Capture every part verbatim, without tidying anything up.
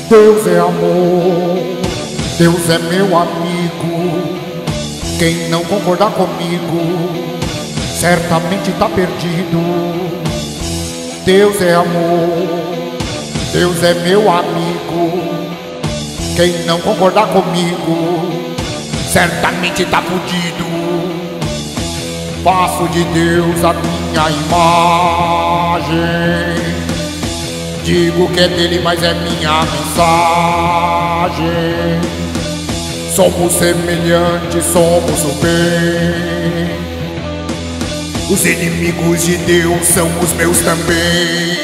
Deus é amor, Deus é meu amigo. Quem não concordar comigo certamente tá perdido. Deus é amor, Deus é meu amigo. Quem não concordar comigo certamente tá fudido. Faço de Deus a minha imagem. Digo que é dele, mas é minha mensagem. Somos semelhantes, somos o bem. Os inimigos de Deus são os meus também.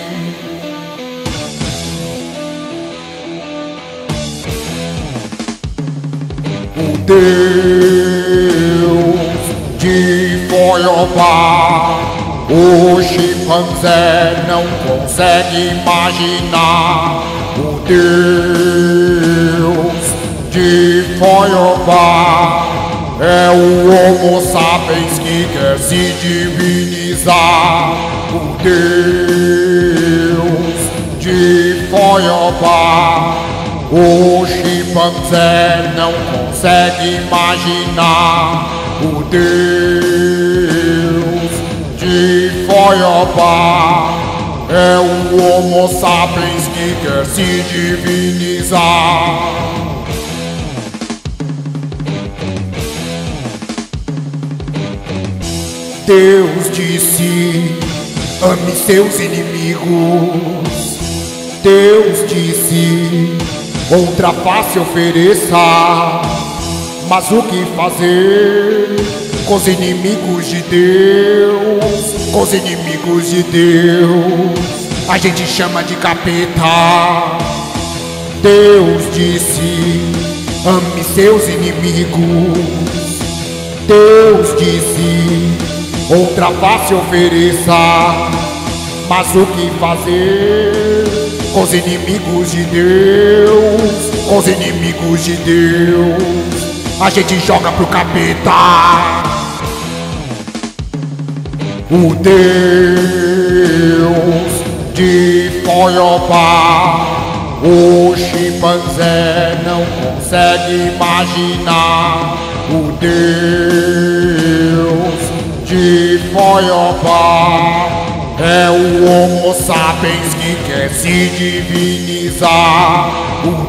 O Deus de Foiová, o chimpanzé não consegue imaginar. O Deus de Foiová é o Homo sapiens que quer se divinizar. O Deus de Foiová, o chimpanzé não consegue imaginar. O Deus de Foiová é o Homo sapiens que quer se divinizar. Deus disse: ame seus inimigos. Deus disse: outra face ofereça. Mas o que fazer com os inimigos de Deus? Com os inimigos de Deus a gente chama de capeta. Deus disse: ame seus inimigos. Deus disse: outra face ofereça. Mas o que fazer com os inimigos de Deus? Com os inimigos de Deus a gente joga pro capeta. O Deus de Foiová, o chimpanzé não consegue imaginar. O Deus de Foiová é o Homo sapiens que quer se divinizar. O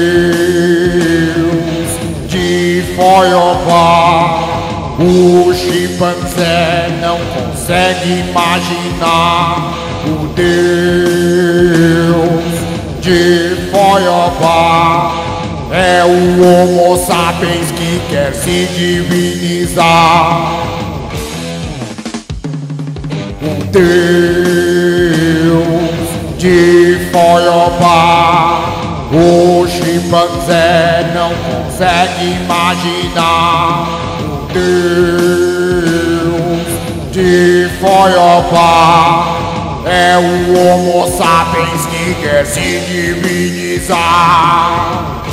Deus de Foiová, o chimpanzé não consegue imaginar. O Deus de Foiová é o Homo sapiens que quer se divinizar. O Deus de Foiová, o chimpanzé não consegue imaginar. O Deus de Foiová é o Homo sapiens que quer se divinizar.